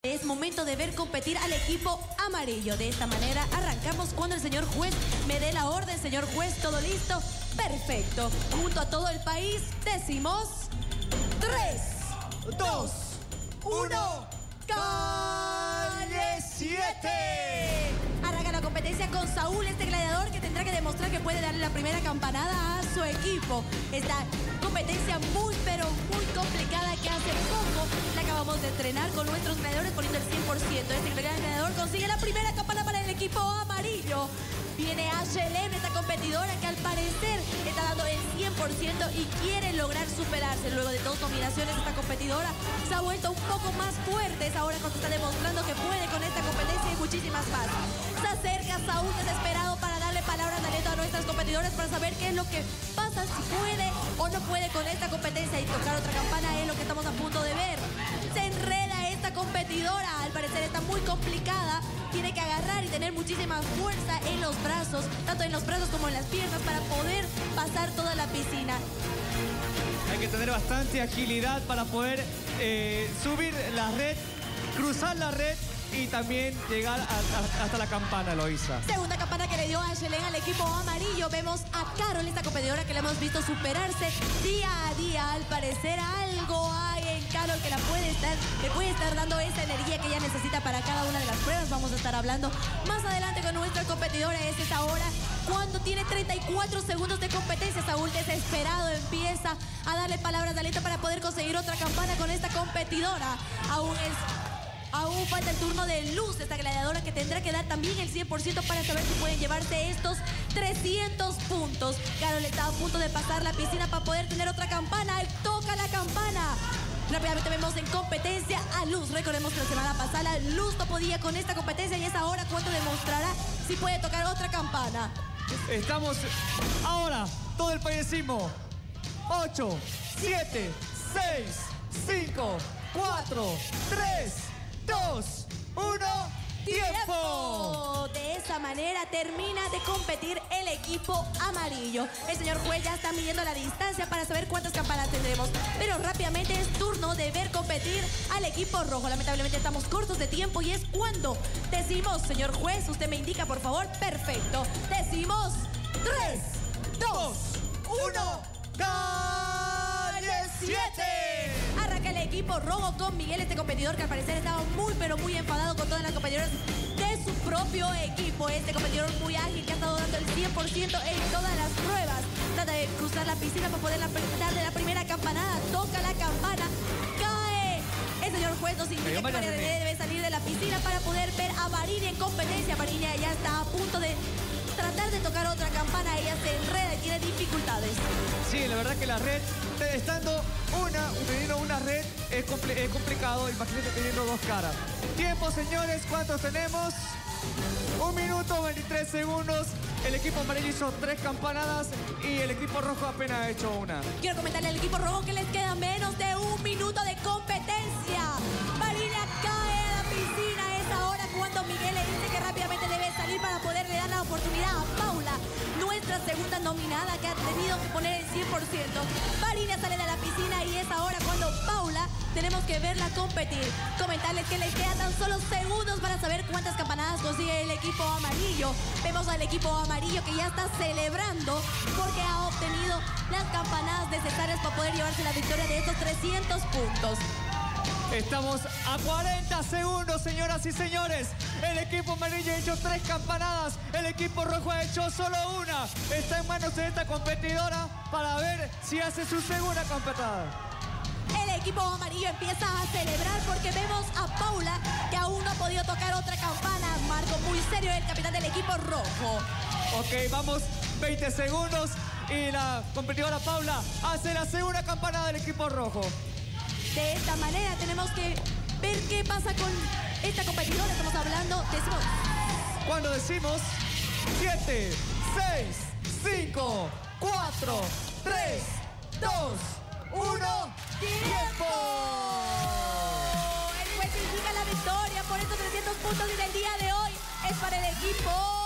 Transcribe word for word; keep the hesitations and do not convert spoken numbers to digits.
Es momento de ver competir al equipo amarillo. De esta manera arrancamos cuando el señor juez me dé la orden. Señor juez, ¿todo listo? Perfecto. Junto a todo el país decimos... tres, dos, uno, ¡calle siete! Arranca la competencia con Saúl, este gladiador que tendrá que demostrar que puede darle la primera campanada a su equipo. Esta competencia muy, pero muy complicada que hace poco la acabamos de entrenar con nuestros gladiadores poniendo el cien por ciento. Este gladiador consigue la primera campana para el equipo amarillo. Viene Ashelem, esta competidora que al parecer está dando el cien por ciento y quiere lograr superarse. Luego de dos nominaciones, esta competidora se ha vuelto un poco más fuerte. Es ahora cuando está demostrando que puede con esta competencia y muchísimas más. Se acerca Saúl desesperado para darle palabras de aliento a nuestras competidoras para saber qué es lo que pasa, si puede o no puede con esta competencia. Y tocar otra campana es lo que estamos a punto de ver. Se enreda esta competidora, al parecer está muy complicada. Tiene que agarrar y tener muchísima fuerza en los brazos, tanto en los brazos como en las piernas, para poder pasar toda la piscina. Hay que tener bastante agilidad para poder eh, subir la red, cruzar la red y también llegar a, a, hasta la campana, Eloísa. Segunda campana que le dio Ashelem al equipo amarillo. Vemos a Carol, esta competidora que la hemos visto superarse día a día. Al parecer algo hay en Carol que la puede estar, le puede estar dando esa energía que ella necesita para cada una de las pruebas. Vamos a estar hablando más adelante con nuestra competidora. Es esta hora cuando tiene treinta y cuatro segundos de competencia. Saúl desesperado empieza a darle palabras de aliento para poder conseguir otra campana con esta competidora. Aún es... Aún falta el turno de Luz, esta gladiadora que tendrá que dar también el cien por ciento para saber si pueden llevarse estos trescientos puntos. Carol está a punto de pasar la piscina para poder tener otra campana. Él toca la campana. Rápidamente vemos en competencia a Luz. Recordemos que la semana pasada Luz no podía con esta competencia y es ahora cuando demostrará si puede tocar otra campana. Estamos ahora, todo el país decimos ocho, siete, seis, cinco, cuatro, tres, dos, uno, ¡tiempo! De esa manera termina de competir el equipo amarillo. El señor juez ya está midiendo la distancia para saber cuántas campanas tendremos. Pero rápidamente es turno de ver competir al equipo rojo. Lamentablemente estamos cortos de tiempo y es cuando decimos, señor juez, usted me indica, por favor. Perfecto. Decimos tres, dos, uno, ¡calle siete! Arranca el equipo rojo con Miguel, este competidor que al parecer estaba muy pero muy enfadado con todas las competidoras de su propio equipo. Este competidor muy ágil que ha estado dando el cien por ciento en todas las pruebas. Trata de cruzar la piscina para poder darle la primera campanada. Toca la campana, cae. El señor juez nos indica que María René debe salir de la piscina para poder ver a Varinia en competencia. Varinia ya está a punto de tratar de tocar otra campana. Ella se enreda y tiene dificultades. Sí, la verdad que la red, estando una, teniendo una red, es, compli es complicado. Imagínate teniendo dos caras. Tiempo, señores, ¿cuántos tenemos? Un minuto, veintitrés segundos. El equipo amarillo hizo tres campanadas y el equipo rojo apenas ha hecho una. Quiero comentarle al equipo rojo que les queda menos de un minuto de competencia. Varinia cae a la piscina. Es ahora cuando Miguel le dice que rápidamente debe salir para poderle dar la oportunidad a Paula, nuestra segunda nominada que ha tenido que poner el cien por ciento. Varinia sale de la piscina y es ahora cuando Paula tenemos que verla competir. Comentarles que les quedan tan solo segundos para saber cuántas campanadas consigue el equipo amarillo. Vemos al equipo amarillo que ya está celebrando porque ha obtenido las campanadas necesarias para poder llevarse la victoria de estos trescientos puntos. Estamos a cuarenta segundos, señoras y señores. El equipo amarillo ha hecho tres campanadas. El equipo rojo ha hecho solo una. Está en manos de esta competidora para ver si hace su segunda campanada. El equipo amarillo empieza a celebrar porque vemos a Paula que aún no ha podido tocar otra campana. Marco muy serio, el capitán del equipo rojo. Ok, vamos, veinte segundos y la competidora Paula hace la segunda campanada del equipo rojo. De esta manera tenemos que ver qué pasa con esta competidora. Estamos hablando, decimos... Cuando decimos siete, seis, cinco, cuatro, tres, dos, uno, ¡tiempo! El juez indica la victoria por estos trescientos puntos y del día de hoy es para el equipo